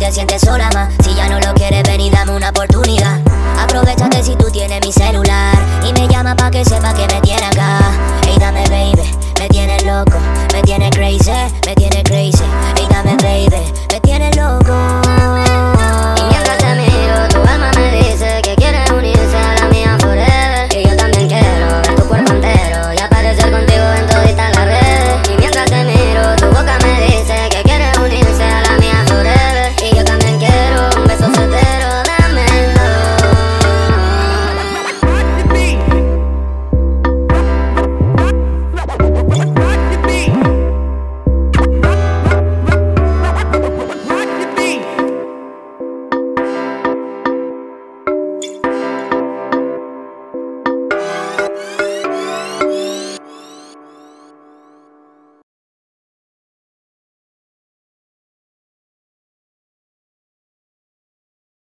te sientes sola más. Si ya no lo quieres, ven y dame una oportunidad. Aprovechate si tú tienes mi celular y me llama pa' que sepa que me tiene acá. Ey, dame baby, me tienes loco, me tienes crazy, me tienes crazy.